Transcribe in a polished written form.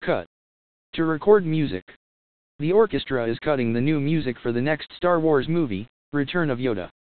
Cut. To record music. The orchestra is cutting the new music for the next Star Wars movie, Return of Yoda.